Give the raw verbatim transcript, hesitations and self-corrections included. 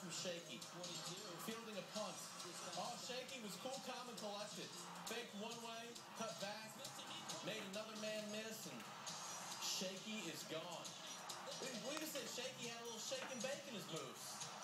from Shaky. Fielding a punt. Oh, Shaky was cool, calm, and collected. Faked one way, cut back, made another man miss, and Shaky is gone.